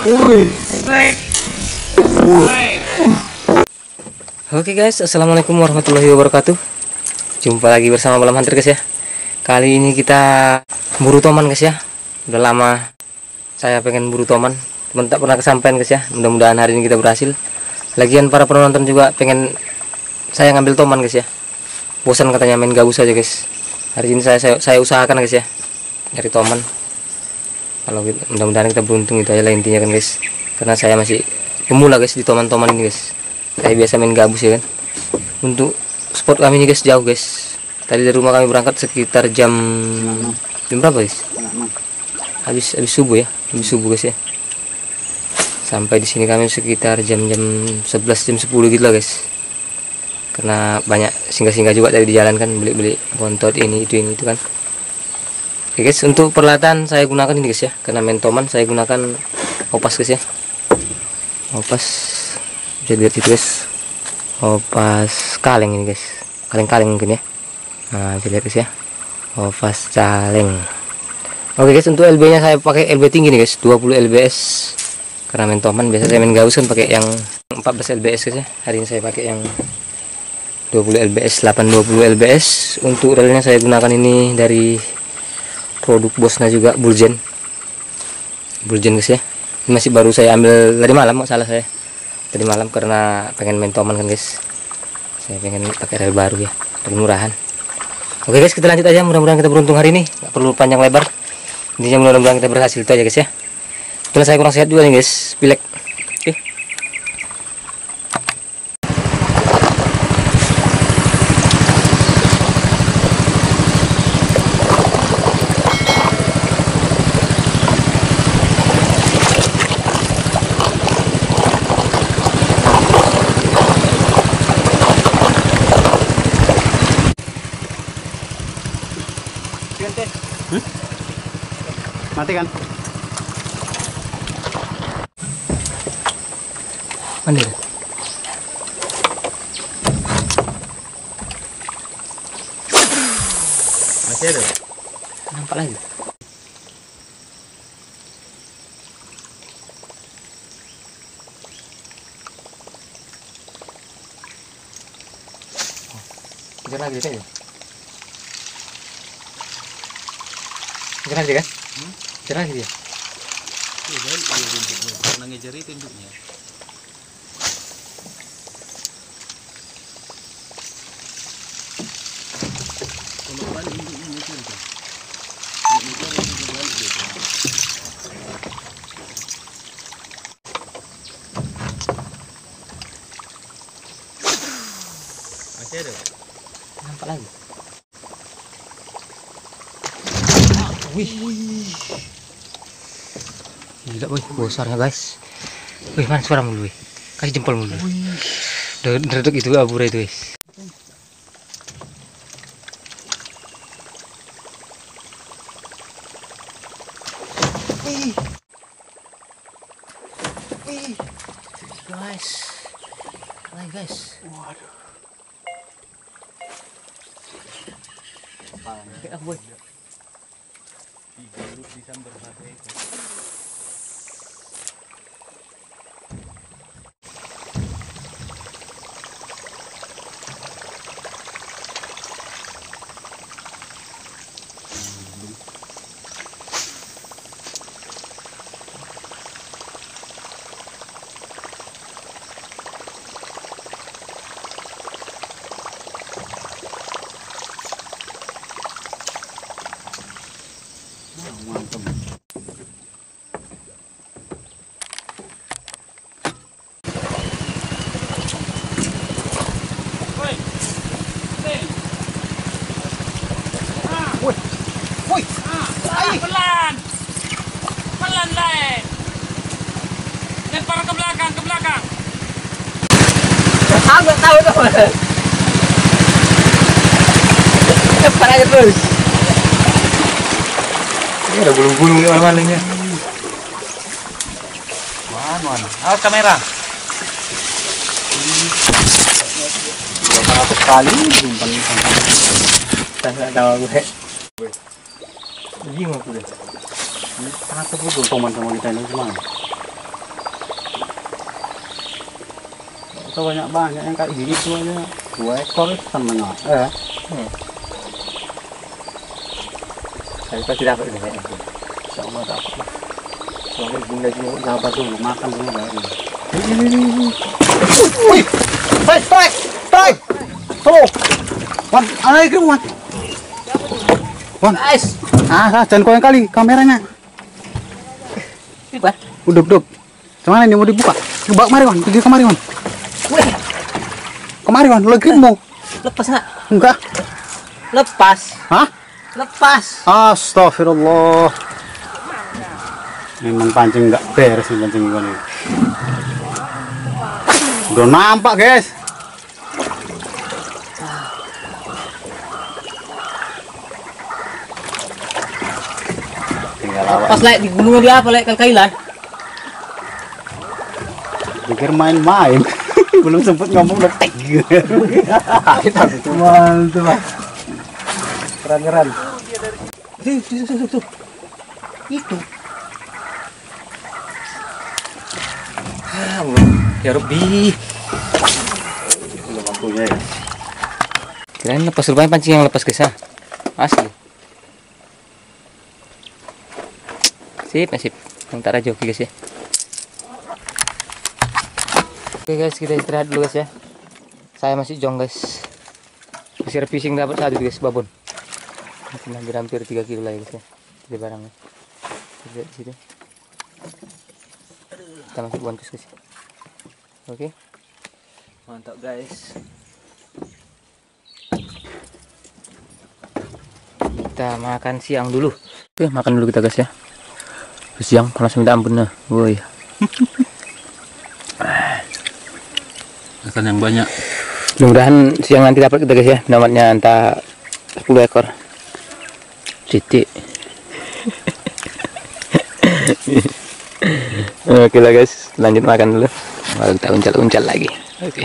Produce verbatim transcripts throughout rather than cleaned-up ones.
Oke guys, assalamualaikum warahmatullahi wabarakatuh. Jumpa lagi bersama Malam Hunter guys ya. Kali ini kita buru toman guys ya. Udah lama saya pengen buru toman, teman tak pernah kesampaian guys ya. Mudah-mudahan hari ini kita berhasil. Lagian para penonton juga pengen saya ngambil toman guys ya. Bosan katanya main gabus aja guys. Hari ini saya saya, saya usahakan guys ya, nyari toman. Kalau mudah-mudahan kita beruntung, itu aja lah intinya kan guys. Karena saya masih pemula guys di toman-toman ini guys. Saya biasa main gabus ya kan. Untuk spot kami ini guys jauh guys. Tadi dari rumah kami berangkat sekitar jam jam berapa guys? Habis habis subuh ya, habis subuh guys ya. Sampai di sini kami sekitar jam-jam sebelas jam sepuluh gitu lah guys. Karena banyak singgah-singgah juga tadi di jalan kan, beli-beli bontot ini itu ini itu kan. Oke guys, untuk peralatan saya gunakan ini guys ya. Karena main toman saya gunakan opas guys ya. Opas bisa lihat itu guys. Opas kaleng ini guys. Kaleng-kaleng mungkin ya. Nah, bisa lihat guys ya. Opas caleng. Oke guys, untuk L B-nya saya pakai L B tinggi nih guys, dua puluh L B S. Karena main toman biasa saya main gabus kan pakai yang empat belas L B S guys ya. Hari ini saya pakai yang dua puluh L B S, delapan dua puluh L B S. Untuk relnya saya gunakan ini dari produk bosnya juga, Bulgen. Bulgen guys ya. Ini masih baru saya ambil tadi malam, nggak salah saya. Tadi malam karena pengen main toman kan guys. Saya pengen pakai rel baru ya, rel murahan. Oke guys, kita lanjut aja. Mudah-mudahan kita beruntung hari ini. Nggak perlu panjang lebar. Intinya mudah-mudahan kita berhasil itu aja guys ya. Setelah saya kurang sehat juga nih guys, pilek. Oke. Hmm? Mati kan? Mana dia? Masih ada? Nampak lagi. Oh, kejar lagi kan ya? Kejar lagi kan? Hmm? Kejar lagi dia. Iya, dia tunjuknya. Karena ngejar itu tunjuknya. Kalau balik tunjuknya ngejar tuh. Kalau ngejar itu balik dia tuh. Masih ada? Nampak lagi. Wih, gila boy, besarnya guys. Wih, mana suara mulu, wih. Kasih jempol mulu. Dedek itu abura itu guys. Wih, wih, guys, lagi guys. Waduh. Kayak boy. Desember pakai itu. Mantap. Woi, woi, Ah, pelan, pelan lah. Lempar ke belakang, ke belakang. Aku nggak tahu tuh. Cepat aja terus. Ini ada gulung-gulung di mana-mananya. mana mana? Awas kamera. Berapa kali jumpa Tak tahu aku hek. Bingung aku deh. Apa betul teman-teman kita ini gimana? Atau banyak-banyak yang kayak gitu aja. Dua ekor itu kan banyak. Eh. Hmm. Tapi pasti dapat ini kayaknya. Insya Allah dapat lah. Soalnya bunda sini. Dapat dulu, makan dulu baru. Ini, ini, ini. Wih, strike, strike, strike. Tuh, Wan, ada ikan Wan. Wan, Guys, ah, jangan koyang kali kameranya. apa? Udah, udah. Cuman ini mau dibuka. Coba kemari Wan, pergi kemari Wan. Wih, Kemari Wan, lagi mau. lepas nak? Enggak. Lepas, Hah? lepas. Astagfirullah. Memang pancing enggak beres nih pancing ini. Udah nampak guys. Tinggal awak. Pas like di gunung dia apa like kailan? Pikir main-main. Belum sempet ngomong udah tek. Mantap. Keren-keren. Tuh, tuh, tuh, tuh, tuh. Itu. Ah, belum. Ya Rabbi. Belum waktunya ya. Kirain lepas rupanya pancing yang lepas guys, ah. Asli. Sip, sip. Ntar aja oke guys ya. Oke guys, kita istirahat dulu guys ya. Saya masih jong guys. Masih fishing dapat satu guys, babon. Masih hampir-hampir tiga kilo lagi guys ya. Di barangnya. Lihat di situ. Kita masih bonus guys. Oke. Mantap guys. Kita makan siang dulu. Oke, makan dulu kita guys ya. Siang panas minta ampun nah. Woi. Makan yang banyak. Mudah-mudahan siang nanti dapat kita guys ya. Dapatnya entah sepuluh ekor. Titik. Oke lah guys, lanjut makan dulu. Baru kita uncal-uncal lagi. Oke.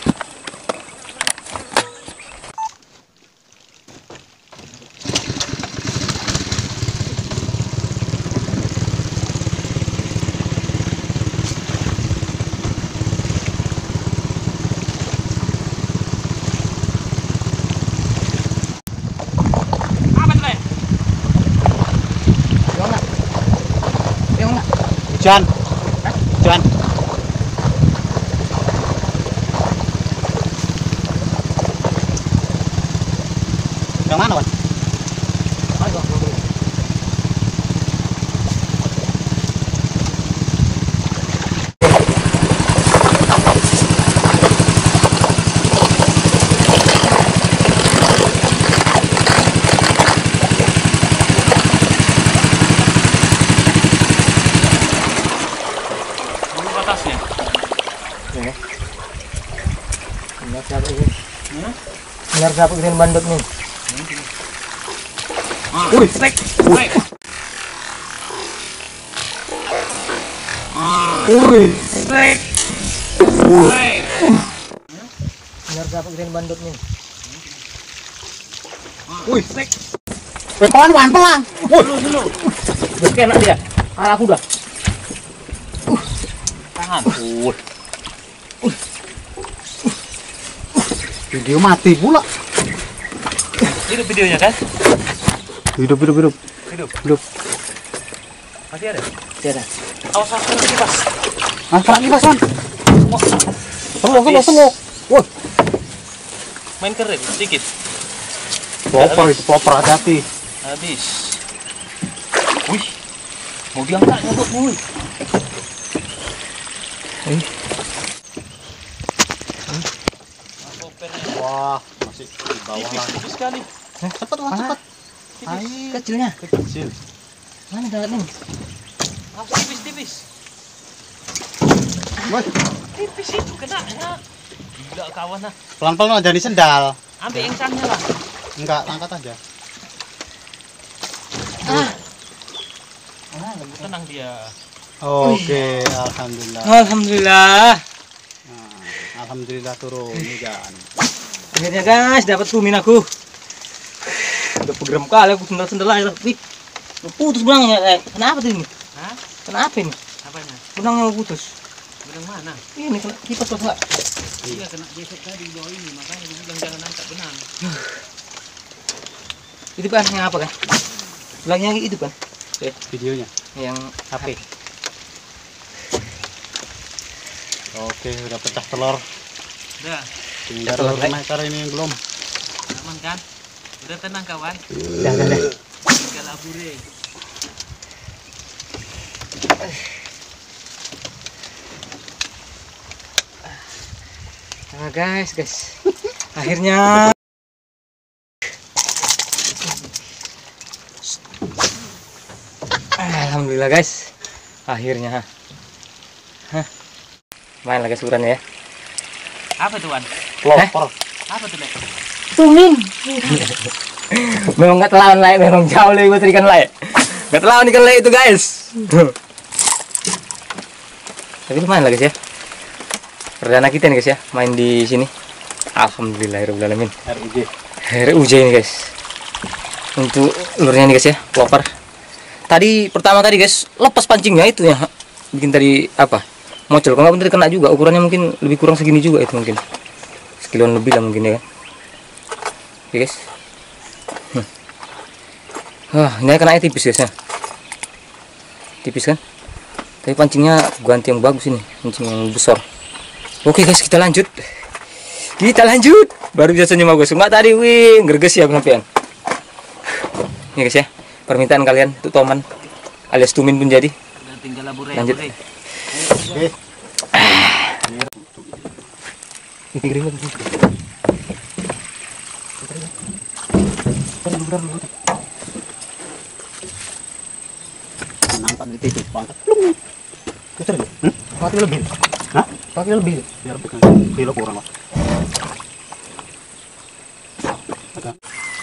Hujan. Hujan. Yang mana, Wan? Atasnya. Ini. Benar siapa ini? Hmm? Benar siapa dengan bandot nih? Wih, strike. Strike. Wih. Strike. Strike. Benar siapa dengan bandot nih? Wih, strike. Pelan Wan, pelan. Wih, dulu dulu. Udah kena dia. Arah aku dah. Tangan. Wih. Video mati pula. Hidup videonya kan? Hidup, hidup, hidup. Hidup. Hidup. Masih ada? Tidak. Awas awas kena kipas. Ah, kena kipas, Wan. Tunggu, tunggu, tunggu. Wah, Main keren sedikit. popper itu, popper hati-hati. Habis. Wih. Mau diangkat nyebut wih. Wah, masih di bawah Tipis, lagi. tipis sekali. Cepat, Wan, cepat. Tipis. Kecilnya. Kecil. Mana darat nih? Awas tipis tipis. Wah, Tipis itu kena ya. Gila kawan lah. pelan-pelan aja di sendal. Ambil yang sana lah. Enggak, angkat aja. Tenang dia. Oke, alhamdulillah. Alhamdulillah. Nah, alhamdulillah turun hujan. Akhirnya guys dapat kumin aku. Udah pegram kali aku sendal-sendal aja. Wih. Putus benangnya. Eh, kenapa tuh ini? Hah? Kenapa ini? Apanya? Benangnya putus. Benang mana? Ini kena kipas Pak. Iya kena gesek tadi di bawah ini, makanya gue bilang jangan angkat benang. Itu kan yang apa kan? Bilangnya itu kan? Eh, Videonya. yang H P. Oke, udah pecah telur. Udah, Tinggal telur, telur meter ini yang belum. aman kan? Udah tenang kawan. Dah, dah, dah. Tinggal labure. Nah guys, guys. Akhirnya Alhamdulillah guys. Akhirnya. Hah. Main lagi suran ya. Apa tuan? Pelopor. Apa tuh Lek? Tumin. Memang nggak telawan lain, memang jauh lebih besar ikan lain. Nggak telawan ikan lain itu guys. Tapi lumayan lah guys ya. Perdana kita nih guys ya, main di sini. Alhamdulillahirobbilalamin. R U J. R U J ini guys. Untuk lurnya nih guys ya, pelopor. Tadi pertama tadi guys, lepas pancingnya itu ya. Bikin tadi apa? Mocel. Kalau nggak bener kena juga. Ukurannya mungkin lebih kurang segini juga itu mungkin. Sekiloan lebih lah mungkin ya kan. Oke guys. Hmm. Wah, ini kena tipis guys ya. Tipis kan? Tapi pancingnya ganti yang bagus ini, pancing yang besar. Oke guys, kita lanjut. Kita lanjut. Baru bisa senyum aku. Cuma tadi wih, gerges ya aku sampean. Ini guys ya, permintaan kalian untuk Toman alias Tumin pun jadi. Udah tinggal labure. Lanjut. labure. Oke. Ini kering lagi. Nampak di titik pangkat. Putar dulu. Hmm? Pakai lebih. Hah? Pakai lebih. Biar bukan kilo kurang lah. Ada.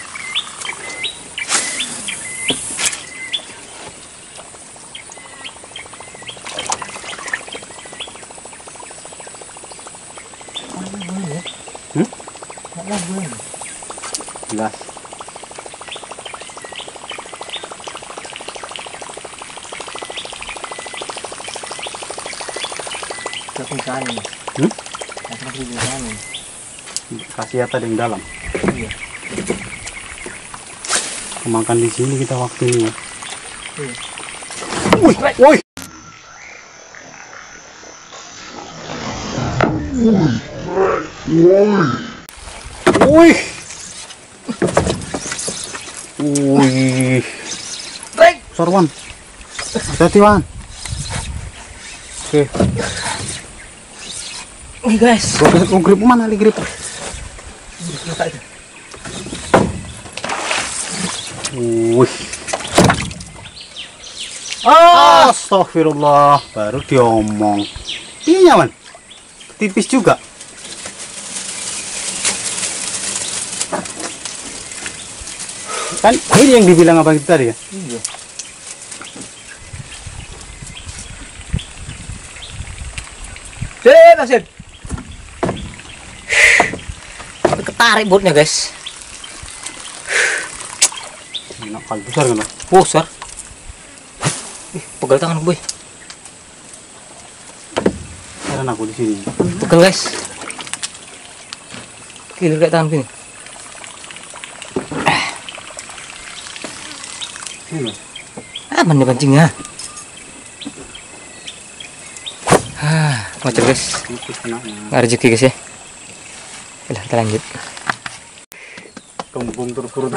Hmm? Jelas. Langsung sana. Hmm? Langsung di sana. Kasih ada yang dalam. Iya. Makan di sini kita waktu ini. Iya. Woi, woi. Woi. Woi. Baik. Sorwan. Hati-hati, Wan. Oke. Oke guys. Gua grip mana li grip? Wih. Ah, Astagfirullah, baru diomong. Iya, Wan. Tipis juga. Kan ini yang dibilang apa itu tadi ya? iya. Sip, sip. Tapi ketarik botnya guys. Enak kali besar kan? Oh, besar. Ih, pegal tangan boy. Karena aku di sini. Pegal guys. Kilir kayak tangan gini. Ini. Aman nih pancingnya. Ah, macam guys. Tipis kenanya. Nggak rezeki guys ya. Udah, kita lanjut. Kembung turut-turut.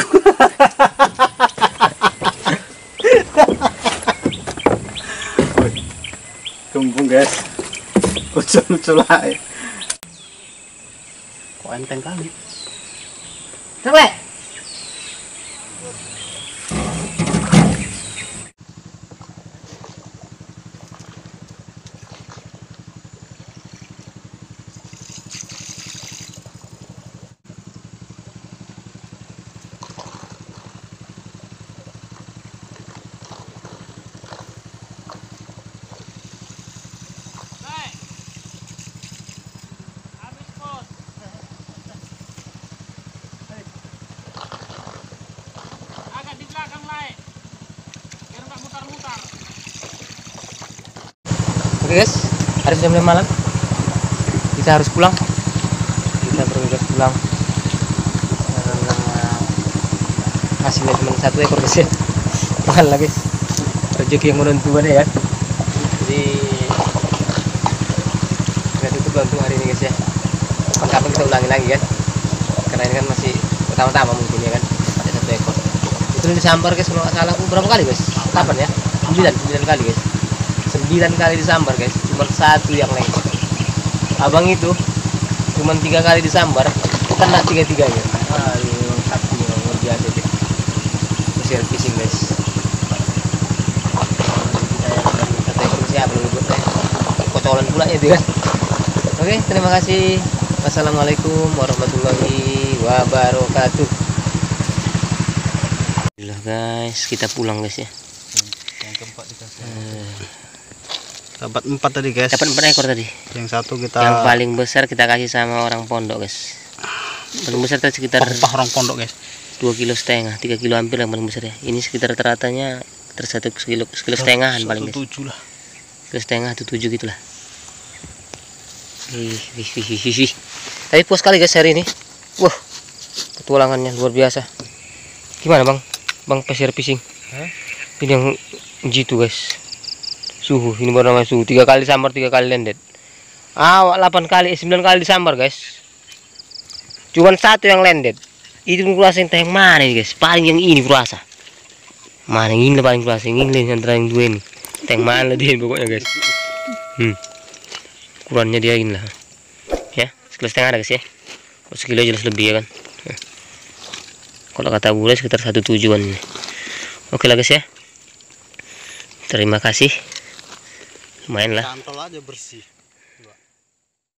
Kembung guys. Lucu-lucu lah. Kok enteng kali. Coba. Oke guys, Hari jam lima malam kita harus pulang, kita bergegas pulang karena hasilnya cuma satu ekor guys ya. Mahal lah guys, rezeki yang menentukan ya. Jadi kita tutup untuk hari ini guys ya. Kapan-kapan kita ulangi lagi kan, karena ini kan masih pertama-tama mungkin ya kan, ada satu ekor. Itu disambar guys kalau nggak salah. Berapa kali guys? Kapan ya? Sembilan, sembilan kali guys. Sembilan kali disambar guys, cuma satu yang lengkap. Abang itu cuma tiga kali disambar, kena tiga tiganya. Aduh, saktinya luar biasa deh. Hasil fishing guys. Satu ekor siapa lu buat saya? Kocolan pula ya dia. Oke, terima kasih. Wassalamualaikum warahmatullahi wabarakatuh. Alhamdulillah guys, kita pulang guys ya. Yang keempat dikasih. Uh, dapat empat tadi guys. Dapat empat ekor tadi. Yang satu kita. Yang paling besar kita kasih sama orang pondok guys. Paling besar tadi sekitar. Pah orang pondok guys. Dua kilo setengah, tiga kilo hampir yang paling besar ya. Ini sekitar rata-ratanya tersatu sekilo, sekilo setengahan paling guys. Tujuh lah. Sekilo setengah atau tujuh gitulah. Wih, wih, wih, wih, wih. Tapi puas sekali guys hari ini. Wah, petualangannya luar biasa. Gimana bang? Bang pasir fishing. Hah? Ini yang jitu guys. Suhu, ini baru namanya suhu. Tiga kali sambar, tiga kali landed. Ah, delapan kali, sembilan kali disambar guys. Cuman satu yang landed. Itu kurasa yang tayang mana nih guys? Paling yang ini kurasa. Mana yang ini paling kurasa, yang ini antara yang dua ini. Tayang mana dia pokoknya guys. Hmm. Ukurannya dia ini lah. Ya, sekilo setengah ada guys ya. Kalau sekilo jelas lebih ya kan. Ya. Kalau kata gue sekitar satu tujuan ini. Oke lah guys ya. Terima kasih. Lumayan lah. Cantol aja bersih.